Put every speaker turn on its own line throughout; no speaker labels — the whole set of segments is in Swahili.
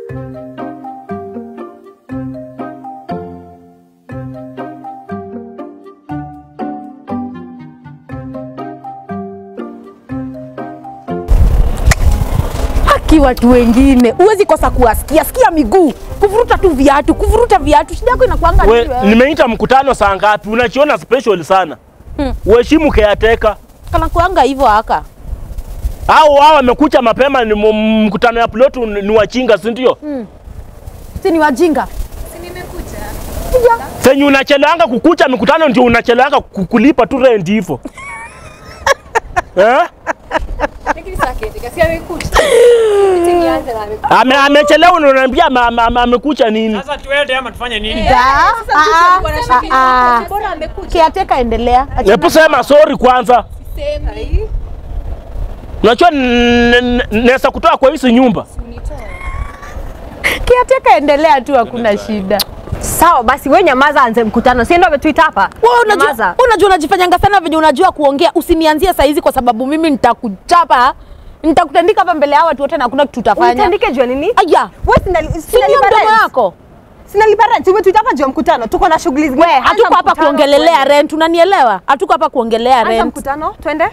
Watu wengine uwezi kosa kuwasikia, sikia miguu, kuvuruta tu viatu, kuvuruta viatu, shida yako inakuanga nini wewe?
Nimeita mkutano saa ngapi? Unachiona special sana. Uheshimu caretaker.
Kana kuanga hivyo haka.
Hao wao wamekuja mapema, ni mkutano ya plot ni wachinga, si ndio?
Si ni wajinga.
Si nimekuja.
Senyu unachelanga kukucha mkutano ndio unachelanga kulipa tu rent hivyo.
Lakini sasa caretaker si amekuja. Nianze na amekuja.
Amechelewa unaniambia amekucha nini?
Sasa tuende ama tufanye nini?
Bora amekuja.
Caretaker endelea.
Hebu sema sorry kwanza.
Semi.
Unajua naweza kutoa kwa hizo nyumba.
Caretaker endelea tu, hakuna shida.
Sawa basi wewe nyamaza, anze mkutano. Si ndio umetuita hapa?
Wewe unajua unajifanyanga sana venye unajua kuongea. Usinianzie saa hizi kwa sababu mimi nitakuchapa. Nitakutandika hapa mbele ya watu wote na hakuna kitu utafanya.
Unitandike jua nini?
Aya.
Wewe
sina mdomo wako.
Sina lipa rent. Umetuita hapa juu mkutano. Tuko na shughuli zingine.
Wewe hatuko hapa kuongelelea rent, unanielewa? Hatuko hapa kuongelea rent.
Anza mkutano, twende.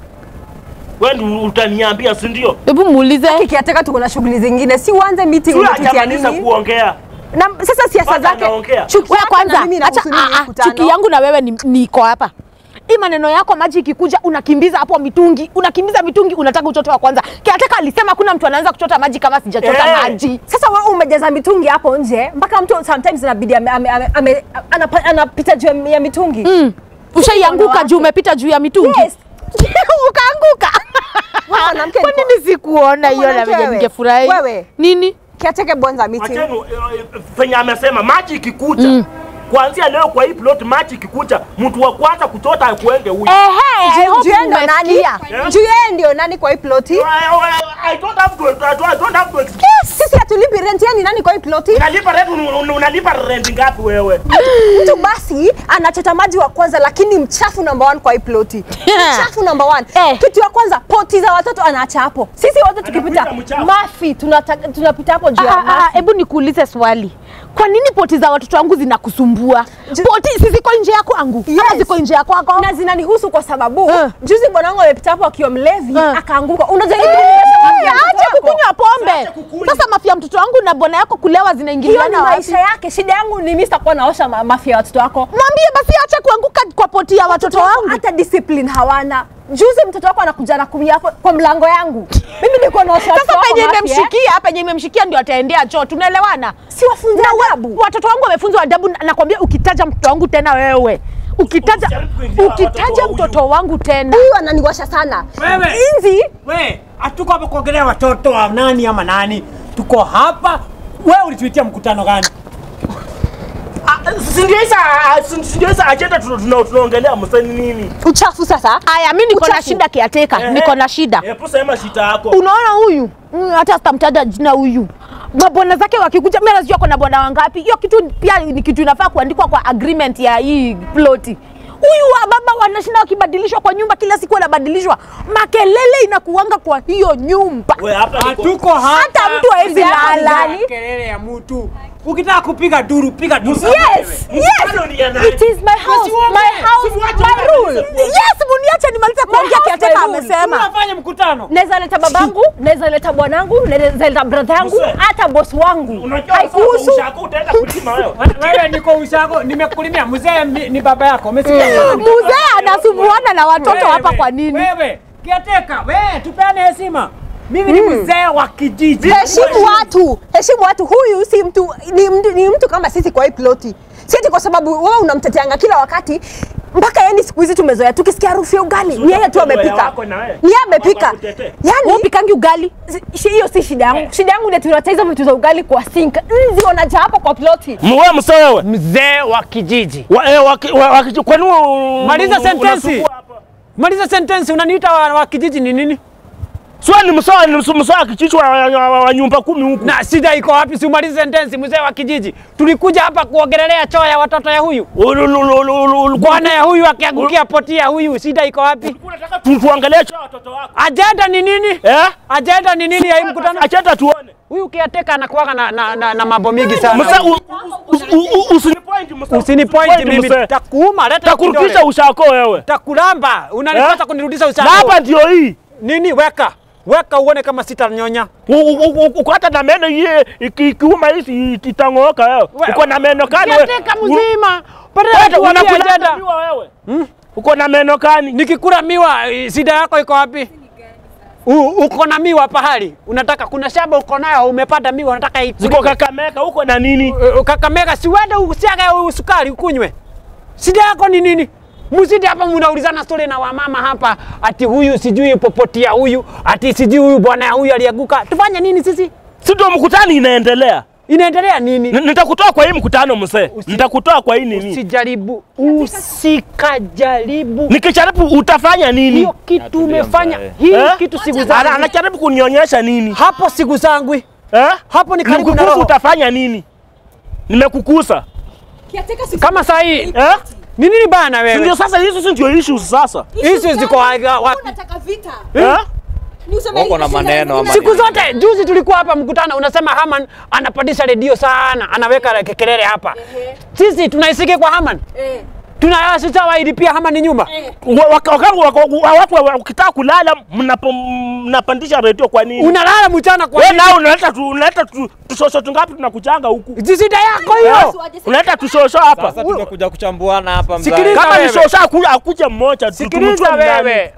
Wewe utaniambia, si ndio?
Hebu muulize.
Kiateka tuko na shughuli zingine. Si uanze meeting
umetutia nini? Kuongea.
Na sasa siasa zake.
Chuki ya kwanza. Acha chuki yangu na wewe niko hapa. Hii maneno yako maji ikikuja unakimbiza hapo mitungi. Unakimbiza mitungi, unataka uchoto wa kwanza. Caretaker alisema kuna mtu anaanza kuchota maji kama sijachota maji.
Sasa wewe umejaza mitungi hapo nje mpaka mtu sometimes inabidi anapita juu ya mitungi.
Ushaianguka juu umepita juu ya mitungi?
Yes.
Ukaanguka. Kwa nini sikuona hiyo na venye ningefurahi?
Wewe.
Nini?
Caretaker bonza meeting.
Acheni fanya amesema maji ikikuja. Kuanzia leo kwa hii plot maji ikikuja, mtu wa kwanza kuchota akuende huyu.
Ndio nani? Ndio nani kwa hii plot?
I don't have to explain.
Sisi hatulipi rent, yani nani kwa hii plot?
Unalipa rent, unalipa rent ngapi wewe?
Mtu basi anachota maji wa kwanza lakini mchafu number 1 kwa hii plot. Mchafu number 1. Kitu ya kwanza poti za watoto anaacha hapo. Sisi wote tukipita mafi tunapita hapo juu ya mafi.
Hebu nikuulize swali. Kwa nini poti za watoto wangu zinakusumbua? Poti si ziko nje yako angu. Ama ziko nje yako wako?
Na zinanihusu kwa sababu juzi bwanangu amepita hapo akiwa mlevi akaanguka. Unajua
acha kukunywa pombe. Sasa mafia mtoto wangu na bwana yako kulewa zinaingiliana
wapi? Maisha yake. Shida yangu ni mimi sitakuwa naosha mafia watoto wako.
Mwambie basi acha kuanguka kwa poti ya watoto wangu.
Hata discipline hawana. Juzi mtoto wako anakuja na kumia hapo kwa mlango yangu. Mimi niko naosha watoto.
Sasa penye nimemshikia ndio ataendea choo. Tunaelewana?
Si wafunze adabu.
Watoto wangu wamefunzwa adabu, nakwambia ukitaja mtoto wangu tena wewe. Ukitaja mtoto wangu tena.
Huyu ananiwasha sana.
Wewe.
Inzi.
Wewe, hatuko hapa kuongelea watoto wa nani ama nani. Tuko hapa. Wewe ulituitia mkutano gani?
Sindiesa agenda tunaongelea msanii nini?
Uchafu sasa.
Aya, mimi niko na shida Caretaker. Niko na shida.
Hebu sema shida yako.
Unaona huyu? Hata sitamtaja jina huyu. Mabwana zake wakikuja, mimi najua kuna bwana wangapi. Hiyo kitu pia ni kitu inafaa kuandikwa kwa agreement ya hii ploti. Huyu wa baba wanashinda wakibadilishwa kwa nyumba, kila siku wanabadilishwa. Makelele inakuanga kwa hiyo nyumba.
Wewe hapa
tuko hapa.
Hata mtu hawezi lala.
Kelele ya mtu. Ukitaka kupiga duru, piga duru.
Yes. It is my house. My rule.
Yes, muniache nimalize kuongea. Caretaker amesema.
Tunafanya mkutano.
Naweza leta babangu, naweza leta bwanangu, naweza leta brother yangu, hata boss wangu.
Haikuhusu. Ushako utaenda kulima wewe.
Wewe niko ushako, nimekulimia. Mzee ni baba yako. Umesikia?
Mzee anasumbuana na watoto hapa kwa nini?
Wewe, Caretaker, wewe tupeane heshima. Mimi ni mzee wa kijiji.
Heshimu watu. Huyu si mtu, ni mtu kama sisi kwa hii ploti. Sisi kwa sababu wewe unamteteanga kila wakati. Mpaka yani siku hizi tumezoea tukisikia harufu ya ugali ni yeye tu amepika. Ni yeye amepika.
Yani upikangi ugali?
Hiyo si shida yangu. Shida yangu ni tunataka hizo vitu za ugali kwa sink. Nzi wanaja hapo kwa ploti.
Wewe msewe.
Mzee wa kijiji.
Kwa nini
maliza sentence? Maliza sentence, unaniita wa kijiji ni nini?
Swali msawa kichicho wa nyumba 10 huku.
Na shida iko wapi? Si umalize sentence, mzee wa kijiji. Tulikuja hapa kuongelelea choo ya watoto ya huyu. Bwana ya huyu akiangukia poti ya huyu, shida iko wapi?
Tuangalie choo ya watoto wako.
Agenda ni nini? Agenda ni nini ya hii mkutano?
Agenda tuone.
Huyu caretaker anakuwaga na mambo mingi sana. Usinipoint mimi, takuuma, leta
kurudisha ushako wewe.
Takulamba, unanipata kunirudisha ushako.
Na hapa ndio hii.
Nini weka uone kama sitanyonya.
Uko hata na meno hii ikiuma hizi itangooka wewe. Uko na meno kani wewe?
Caretaker mzima.
Unakula miwa wewe. Uko na meno kani?
Nikikula miwa shida yako iko wapi? Uko na miwa pahali? Unataka kuna shamba uko nayo umepata miwa unataka
ziko Kakamega uko na nini?
Kakamega si uende usiage usukari ukunywe. Shida yako ni nini? Msidi hapa mnaulizana story na wamama hapa ati huyu sijui popotia huyu ati sijui huyu bwana huyu alianguka. Tufanye nini sisi?
Si ndio mkutano inaendelea?
Inaendelea nini?
Nitakutoa kwa hii mkutano mzee. Nitakutoa kwa hii nini?
Usijaribu. Usikajaribu.
Nikijaribu utafanya nini?
Hiyo kitu umefanya. Hii kitu siku zangu.
Anajaribu kunionyesha nini?
Hapo siku zangu. Hapo ni karibu na roho.
Utafanya nini? Nimekukusa.
Kama saa hii. Ni nini bana wewe?
Ndio sasa hizo ndio issues sasa.
Hizo ziko wapi?
Unataka vita.
Wako na maneno ama
siku zote. Juzi tulikuwa hapa mkutano unasema Haman anapandisha redio sana, anaweka kelele hapa. Sisi tunaisikia kwa Haman. Tunayasita wailipia Haman ni nyumba.
Watu wakitaka kulala mnapandisha redio kwa nini?
Unalala mchana kwa
nini? Wewe nao unaleta tushosho tungapi tunakuchanga huku?
Zisida yako hiyo.
Unaleta tushosho hapa.
Sasa tumekuja kuchambuana hapa mzee.
Kama ni shosho akuja mmoja
sikiliza wewe.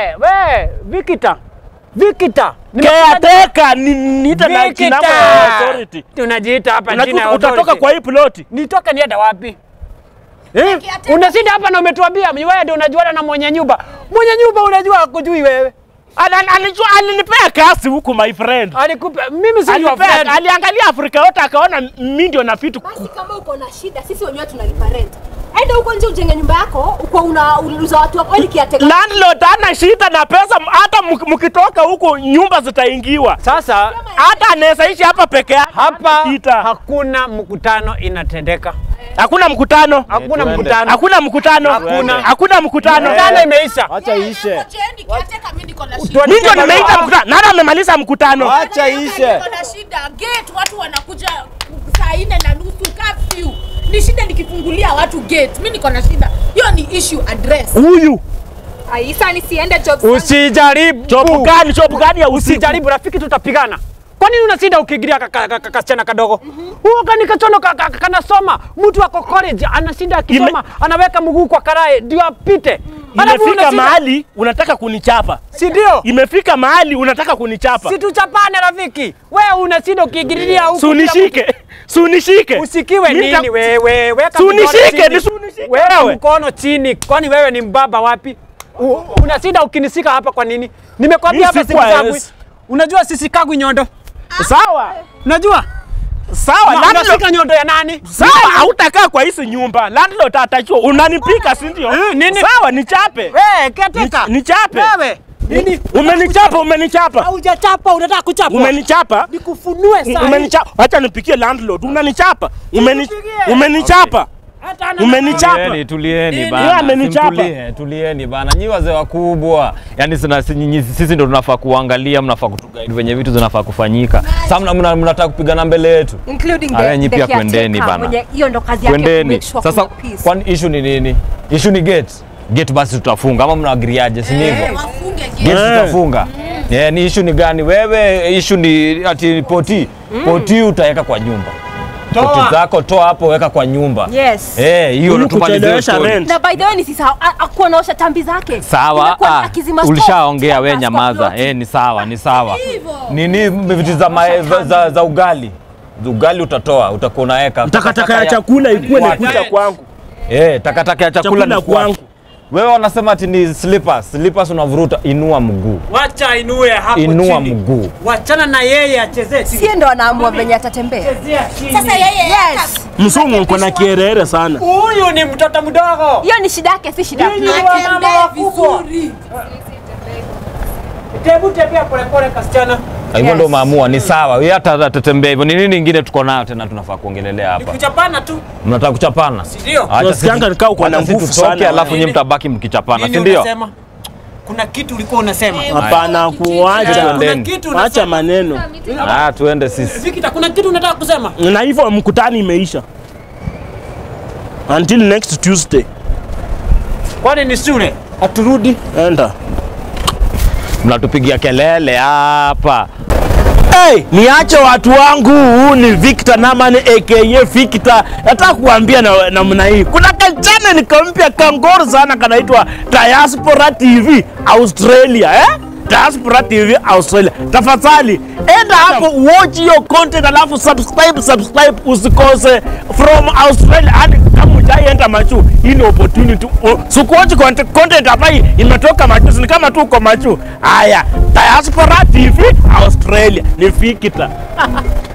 Vikita.
Caretaker niita na jina la authority.
Tunajiita hapa jina authority.
Utatoka kwa hii ploti.
Nitoka nienda wapi? Unashinda hapa na umetuambia wewe ndio unajuana na mwenye nyumba. Mwenye nyumba unajua kujui wewe.
Alijua alinipea kazi huku my friend.
Alikupa mimi si your friend.
Aliangalia Afrika yote akaona mimi ndio na vitu.
Basi kama uko na shida sisi wenyewe tunalipa rent. Aenda huko nje ujenge nyumba yako, uko unauliza watu wako ili caretaker.
Landlord ana shida na pesa, hata mkitoka huko nyumba zitaingiwa.
Sasa
hata anaweza ishi hapa peke yake.
Hapa hakuna mkutano inatendeka.
Hakuna mkutano.
Hakuna mkutano.
Hakuna mkutano. Hakuna mkutano.
Mkutano imeisha.
Acha ishe.
Mimi ndio nimeita mkutano. Nani amemaliza mkutano?
Acha ishe.
Kuna shida. Gate watu wanakuja saa 4:30 curfew. Ni shida nikifungulia watu gate. Mimi niko na shida. Hiyo ni issue address.
Huyu.
Aisa nisiende job.
Usijaribu.
Job gani ya
usijaribu rafiki tutapigana. Kwa nini unashinda ukigiria kasichana kadogo? Huo kani kachono kanasoma. Mtu wako college anashinda akisoma, anaweka mguu kwa karae ndio apite.
Imefika mahali unataka kunichapa.
Si ndio?
Imefika mahali unataka kunichapa.
Si tuchapane rafiki. Wewe unashinda ukigiria huko.
Sunishike.
Usikiwe nini wewe? Weka
sunishike.
Wewe mkono chini. Kwani wewe ni mbaba wapi? Unashinda ukinisika hapa kwa nini? Nimekwambia hapa siku zangu. Unajua sisi kagwi nyondo.
Sawa.
Unajua?
Sawa,
unashika nyondo ya nani?
Sawa, hautakaa kwa hizi nyumba. Landlord atajua unanipika si ndio? Sawa, nichape.
Wewe, caretaker.
Nichape.
Wewe. Nini?
Umenichapa.
Haujachapa, unataka kuchapa.
Umenichapa.
Nikufunue sasa.
Umenichapa. Acha nipikie landlord. Unanichapa. Umenichapa. Umenichapa.
Tulieni bana. Tulieni bana. Nyi wazee wakubwa. Yaani sisi ndio tunafaa kuangalia, mnafaa kutuguide venye vitu zinafaa kufanyika. Sasa mnataka kupigana mbele yetu.
Including
the pia kwendeni bana.
Hiyo ndo kazi yake.
Kwendeni. Sasa kwani issue ni nini? Issue ni gate. Gate basi tutafunga ama mnaagriaje si ndivyo? Gate tutafunga. Ni issue ni gani? Wewe issue ni ati poti utaweka kwa nyumba. Poti zako toa hapo weka kwa nyumba.
Yes.
Hiyo ndo tumalize
rent. Na by the way ni sisa akuonaosha tambi zake.
Sawa. Ulishaongea wewe nyamaza. Ni sawa, ni sawa. Nini vitu za ugali? Ugali utatoa, utakuwa unaweka.
Takataka ya chakula ikuwe ni kuja kwangu.
Takataka ya chakula ni kwangu. Wewe wanasema ati ni slippers. Slippers unavuruta, inua mguu.
Wacha inue hapo chini.
Inua mguu.
Wachana na yeye achezee chini.
Sie ndo anaamua venye atatembea.
Sasa yeye
Msumu uko na kierere sana.
Huyu ni mtoto mdogo.
Hiyo ni shida yake, si shida yako.
Mama vizuri. Tebu tembea pole kasichana.
Hivyo ndo maamua ni sawa. Wewe hata atatembea hivyo. Ni nini nyingine tuko nayo tena tunafaa kuongelelea hapa?
Kuchapana tu.
Mnataka kuchapana?
Si ndio?
Acha nikao kwa nguvu sana.
Alafu nyinyi mtabaki mkichapana, si ndio?
kuna kitu ulikuwa unasema.
Hapana, kuacha.
Kuna kitu
Acha
unasema.
maneno.
Tuende sisi.
Victor, kuna kitu unataka kusema?
Na hivyo mkutano imeisha. Until next Tuesday.
Kwani ni shule? Aturudi.
Enda.
Mnatupigia kelele hapa.
Hey, niache watu wangu. Huu ni Victor Naman aka Victor. Nataka kuambia namna hii. Kuna kachana nikampia kangoro sana kanaitwa Diaspora TV Australia, Diaspora TV Australia. Tafadhali enda hapo watch your content alafu subscribe usikose from Australia. Hadi kama hujaenda machu, hii ni opportunity. Watch content hapa imetoka machu, ni kama tu uko machu. Haya, Diaspora TV Australia ni Victor.